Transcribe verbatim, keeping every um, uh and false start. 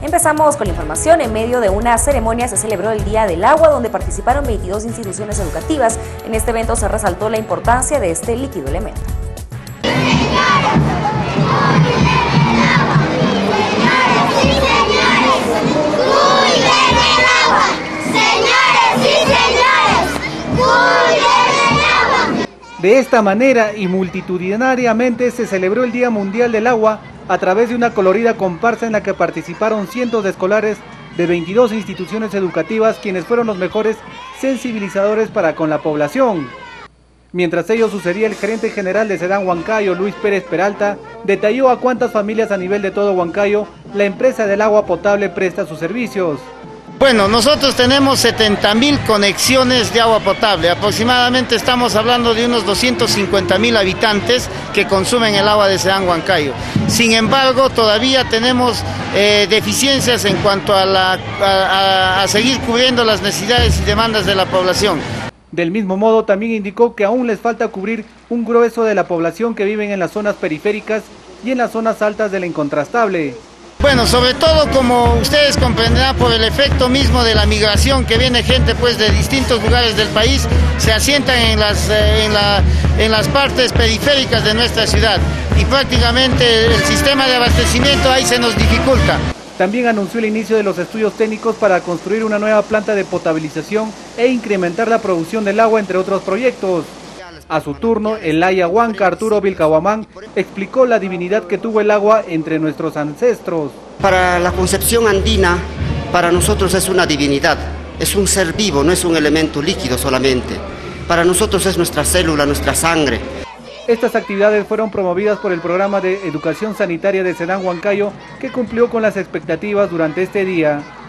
Empezamos con la información. En medio de una ceremonia se celebró el Día del Agua, donde participaron veintidós instituciones educativas. En este evento se resaltó la importancia de este líquido elemento. De esta manera y multitudinariamente se celebró el Día Mundial del Agua a través de una colorida comparsa en la que participaron cientos de escolares de veintidós instituciones educativas, quienes fueron los mejores sensibilizadores para con la población. Mientras ello sucedía, el gerente general de Sedam Huancayo, Luis Pérez Peralta, detalló a cuántas familias a nivel de todo Huancayo la empresa del agua potable presta sus servicios. Bueno, nosotros tenemos setenta mil conexiones de agua potable, aproximadamente estamos hablando de unos doscientos cincuenta mil habitantes que consumen el agua de Sedam Huancayo. Sin embargo, todavía tenemos eh, deficiencias en cuanto a, la, a, a seguir cubriendo las necesidades y demandas de la población. Del mismo modo, también indicó que aún les falta cubrir un grueso de la población que viven en las zonas periféricas y en las zonas altas de la incontrastable. Bueno, sobre todo, como ustedes comprenderán, por el efecto mismo de la migración, que viene gente pues de distintos lugares del país, se asientan en las, eh, en la, en las partes periféricas de nuestra ciudad y prácticamente el sistema de abastecimiento ahí se nos dificulta. También anunció el inicio de los estudios técnicos para construir una nueva planta de potabilización e incrementar la producción del agua, entre otros proyectos. A su turno, el Ayahuanca Arturo Vilcahuamán explicó la divinidad que tuvo el agua entre nuestros ancestros. Para la concepción andina, para nosotros es una divinidad, es un ser vivo, no es un elemento líquido solamente. Para nosotros es nuestra célula, nuestra sangre. Estas actividades fueron promovidas por el programa de educación sanitaria de Sedam Huancayo, que cumplió con las expectativas durante este día.